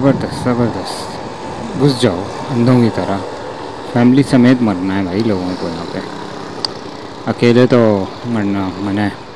ज़बरदस्त ज़बरदस्त। घुस जाओ अंधों की तरह। फैमिली समेत मरना है भाई लोगों को यहाँ पे, अकेले तो मरना मना है।